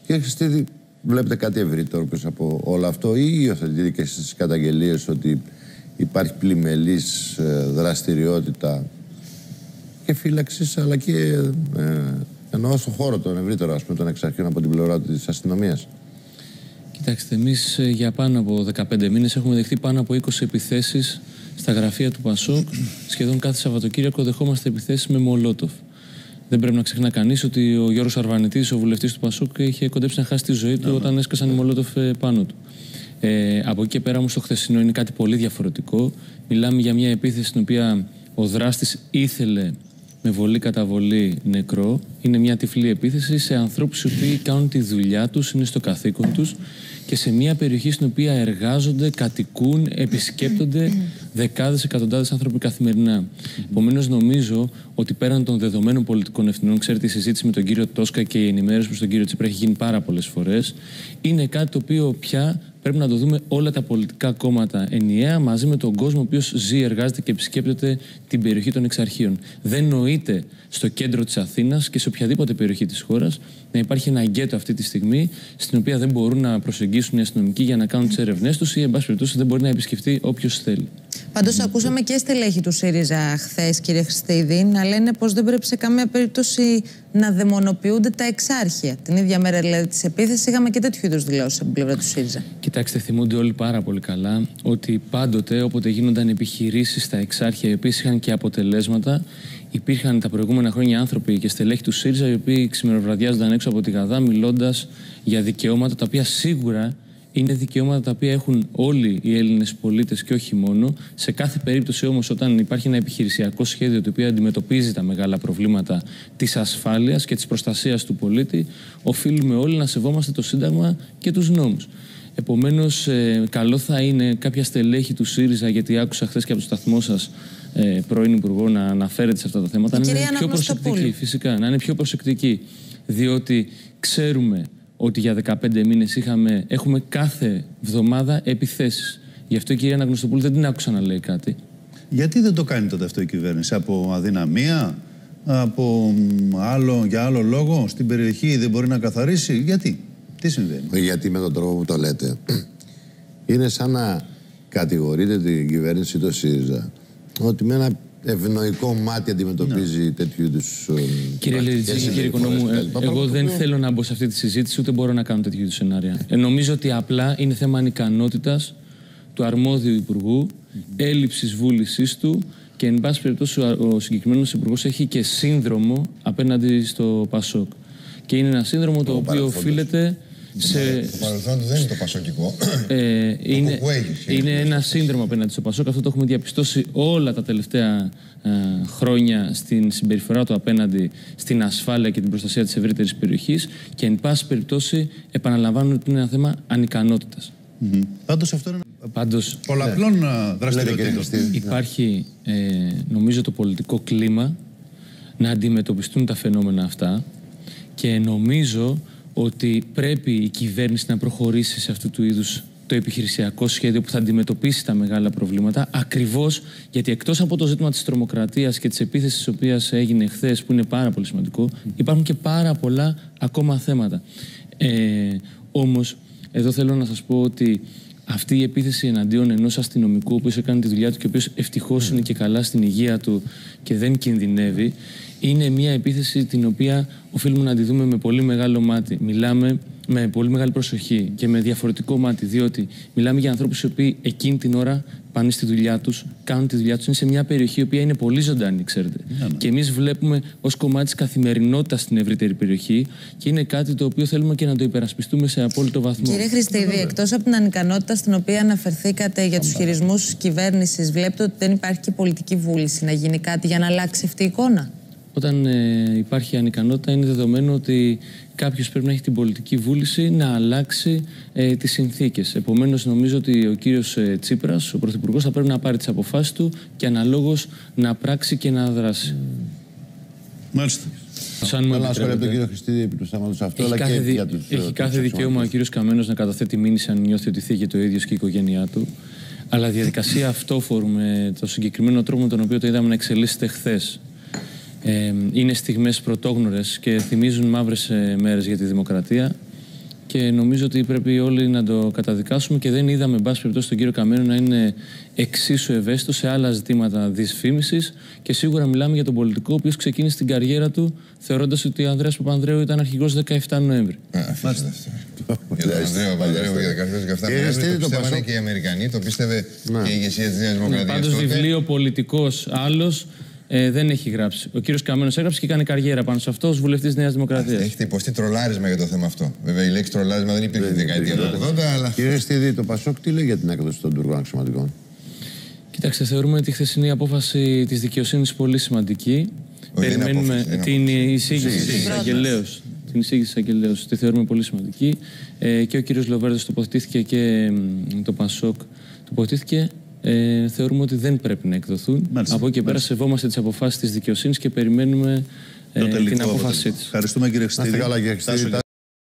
Κύριε Χριστίδη, βλέπετε κάτι ευρύτερο πίσω από όλο αυτό, ή υιοθετείτε και στις καταγγελίες ότι υπάρχει πλημελής δραστηριότητα και φύλαξης, αλλά και εννοώ στον χώρο τον ευρύτερο, ας πούμε, των εξαρχείων από την πλευρά της αστυνομίας? Κοιτάξτε, εμείς για πάνω από 15 μήνες έχουμε δεχτεί πάνω από 20 επιθέσεις στα γραφεία του Πασόκ. Σχεδόν κάθε Σαββατοκύριακο δεχόμαστε επιθέσεις με μολότοφ. Δεν πρέπει να ξεχνά κανείς ότι ο Γιώργος Αρβανιτής, ο βουλευτής του Πασόκ, είχε κοντέψει να χάσει τη ζωή του όταν έσκασαν οι μολότοφ πάνω του. Από εκεί και πέρα όμως το χθεσινό είναι κάτι πολύ διαφορετικό. Μιλάμε για μια επίθεση στην οποία ο δράστης ήθελε με βολή καταβολή νεκρό. Είναι μια τυφλή επίθεση σε ανθρώπους οι οποίοι κάνουν τη δουλειά τους, είναι στο καθήκον τους και σε μια περιοχή στην οποία εργάζονται, κατοικούν, επισκέπτονται δεκάδες, εκατοντάδες άνθρωποι καθημερινά. Επομένως, νομίζω ότι πέραν των δεδομένων πολιτικών ευθυνών, ξέρετε, η συζήτηση με τον κύριο Τόσκα και η ενημέρωση προς τον κύριο Τσίπρα έχει γίνει πάρα πολλές φορές. Είναι κάτι το οποίο πια πρέπει να το δούμε όλα τα πολιτικά κόμματα ενιαία μαζί με τον κόσμο ο οποίος ζει, εργάζεται και επισκέπτεται την περιοχή των εξαρχείων. Δεν νοείται στο κέντρο της Αθήνας και σε οποιαδήποτε περιοχή της χώρας να υπάρχει ένα γκέτο αυτή τη στιγμή στην οποία δεν μπορούν να προσεγγίσουν οι αστυνομικοί για να κάνουν τις ερευνές τους ή, εν πάση περιπτώσει, δεν μπορεί να επισκεφτεί όποιος θέλει. Πάντως, ακούσαμε και στελέχη του ΣΥΡΙΖΑ χθες, κύριε Χριστίδη, να λένε πως δεν πρέπει σε καμία περίπτωση να δαιμονοποιούνται τα εξάρχεια. Την ίδια μέρα δηλαδή της επίθεσης είχαμε και τέτοιου είδους δηλώσεις από την πλευρά του ΣΥΡΙΖΑ. Κοιτάξτε, θυμούνται όλοι πάρα πολύ καλά ότι πάντοτε όποτε γίνονταν επιχειρήσεις στα εξάρχεια, οι οποίες είχαν και αποτελέσματα, υπήρχαν τα προηγούμενα χρόνια άνθρωποι και στελέχη του ΣΥΡΙΖΑ οι οποίοι ξημεροβραδιάζονταν έξω από τη Γαδά μιλώντας για δικαιώματα τα οποία σίγουρα είναι δικαιώματα τα οποία έχουν όλοι οι Έλληνες πολίτες και όχι μόνο. Σε κάθε περίπτωση όμως, όταν υπάρχει ένα επιχειρησιακό σχέδιο το οποίο αντιμετωπίζει τα μεγάλα προβλήματα της ασφάλειας και της προστασίας του πολίτη, οφείλουμε όλοι να σεβόμαστε το Σύνταγμα και τους νόμους. Επομένως, καλό θα είναι κάποια στελέχη του ΣΥΡΙΖΑ, γιατί άκουσα χθες και από το σταθμό σας πρώην Υπουργό να αναφέρεται σε αυτά τα θέματα, να είναι πιο προσεκτικοί. Φυσικά, να είναι πιο προσεκτικοί. Διότι ξέρουμε ότι για 15 μήνες έχουμε κάθε εβδομάδα επιθέσεις. Γι' αυτό η κυρία Αναγνωστοπούλου δεν την άκουσα να λέει κάτι. Γιατί δεν το κάνει τότε αυτό η κυβέρνηση? Από αδυναμία, για άλλο λόγο, στην περιοχή δεν μπορεί να καθαρίσει? Γιατί? Τι συμβαίνει? Γιατί με τον τρόπο που το λέτε είναι σαν να κατηγορείτε την κυβέρνηση του ΣΥΡΙΖΑ ότι με ένα ευνοϊκό μάτι αντιμετωπίζει τέτοιου είδους. Κύριε Λεριτζίκη, κύριε Οικονόμου, εγώ δεν θέλω να μπω σε αυτή τη συζήτηση, ούτε μπορώ να κάνω τέτοιου είδους σενάρια. Νομίζω ότι απλά είναι θέμα ανικανότητας του αρμόδιου υπουργού, έλλειψης βούλησής του και, εν πάση περιπτώσει, ο συγκεκριμένος υπουργός έχει και σύνδρομο απέναντι στο Πασόκ. Και είναι ένα σύνδρομο το οποίο οφείλεται. Το παρελθόν δεν είναι το πασοκικό. Είναι ένα σύνδρομο απέναντι στο Πασόκ. Αυτό το έχουμε διαπιστώσει όλα τα τελευταία χρόνια στην συμπεριφορά του απέναντι στην ασφάλεια και την προστασία της ευρύτερης περιοχής. Και, εν πάση περιπτώσει, επαναλαμβάνουν ότι είναι ένα θέμα ανικανότητας. Πάντως αυτό είναι πολλαπλών δραστηριοτήτων. Υπάρχει, νομίζω, το πολιτικό κλίμα να αντιμετωπιστούν τα φαινόμενα αυτά και νομίζω ότι πρέπει η κυβέρνηση να προχωρήσει σε αυτού του είδους το επιχειρησιακό σχέδιο που θα αντιμετωπίσει τα μεγάλα προβλήματα, ακριβώς γιατί εκτός από το ζήτημα της τρομοκρατίας και της επίθεσης της οποίας έγινε χθες, που είναι πάρα πολύ σημαντικό, υπάρχουν και πάρα πολλά ακόμα θέματα. Όμως, εδώ θέλω να σας πω ότι αυτή η επίθεση εναντίον ενός αστυνομικού, ο οποίος έκανε τη δουλειά του και ο οποίος ευτυχώς είναι και καλά στην υγεία του και δεν κινδυνεύει, είναι μια επίθεση την οποία οφείλουμε να τη δούμε με πολύ μεγάλο μάτι. Μιλάμε με πολύ μεγάλη προσοχή και με διαφορετικό μάτι, διότι μιλάμε για ανθρώπους οι οποίοι εκείνη την ώρα πάνε στη δουλειά τους, κάνουν τη δουλειά τους, είναι σε μια περιοχή η οποία είναι πολύ ζωντανή, ξέρετε. Και εμείς βλέπουμε ως κομμάτι της καθημερινότητας στην ευρύτερη περιοχή και είναι κάτι το οποίο θέλουμε και να το υπερασπιστούμε σε απόλυτο βαθμό. Κύριε Χριστίδη, εκτός από την ανικανότητα στην οποία αναφερθήκατε για τους χειρισμούς της κυβέρνησης, βλέπετε ότι δεν υπάρχει και πολιτική βούληση να γίνει κάτι για να αλλάξει αυτή η εικόνα? Όταν υπάρχει ανικανότητα, είναι δεδομένο ότι κάποιος πρέπει να έχει την πολιτική βούληση να αλλάξει τις συνθήκες. Επομένως, νομίζω ότι ο κύριος Τσίπρας, ο Πρωθυπουργός, θα πρέπει να πάρει τις αποφάσεις του και αναλόγως να πράξει και να δράσει. Μάλιστα. Θέλω να σχολιάσω τον κύριο Χριστίδη επί του θέματος αυτού, αλλά και για τους. Έχει κάθε δικαίωμα ο κύριος Καμένος να καταθέτει μήνυση αν νιώθει ότι θίγεται ο ίδιος και η οικογένειά του. Αλλά διαδικασία αυτόφορου με το συγκεκριμένο τρόπο με τον οποίο το είδαμε να εξελίσσεται χθες. Είναι στιγμές πρωτόγνωρες και θυμίζουν μαύρες μέρες για τη δημοκρατία. Και νομίζω ότι πρέπει όλοι να το καταδικάσουμε και δεν είδαμε, εν πάση περιπτώσει, τον κύριο Καμένο να είναι εξίσου ευαίσθητο σε άλλα ζητήματα δυσφήμισης. Και σίγουρα μιλάμε για τον πολιτικό, ο οποίος ξεκίνησε την καριέρα του θεωρώντας ότι ο Ανδρέας Παπανδρέου ήταν αρχηγός 17 Νοέμβρη. Μάλιστα. Για τον Ανδρέα Παπανδρέου για 17 Νοέμβρη το πίστευαν και οι Αμερικανοί, το πίστευε και η ηγεσία της Νέας Δημοκρατίας. Πάντως βιβλίο πολιτικός άλλος δεν έχει γράψει. Ο κύριος Καμένος έγραψε και κάνει καριέρα πάνω σε αυτό ως βουλευτής της Νέας Δημοκρατίας. Έχετε υποστεί τρολάρισμα για το θέμα αυτό. Βέβαια η λέξη τρολάρισμα δεν υπήρχε τη δεκαετία του 80, αλλά. Κύριε Χριστίδη, το Πασόκ τι λέει για την έκδοση των τουρκών αξιωματικών? Κοιτάξτε, θεωρούμε τη χθεσινή απόφαση της δικαιοσύνης πολύ σημαντική. Περιμένουμε την εισήγηση της εισαγγελέως. Την εισήγηση της εισαγγελέως τη θεωρούμε πολύ σημαντική. Και ο κύριος Λοβέρδος τοποθετήθηκε και το Πασόκ τοποθετήθηκε. Θεωρούμε ότι δεν πρέπει να εκδοθούν. Από εκεί και πέρα σεβόμαστε τις αποφάσεις της δικαιοσύνης και περιμένουμε την απόφασή της. Ευχαριστούμε κύριε Χριστίδη.